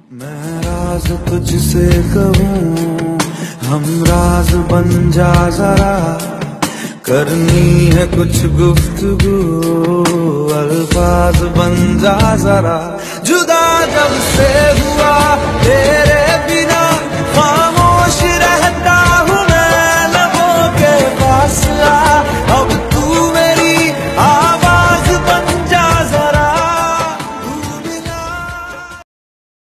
मैं राज तुझसे कहूँ, हम राज बन जा जरा, करनी है कुछ गुफ्तगू, अल्फाज बन जा जरा, जुदा जब से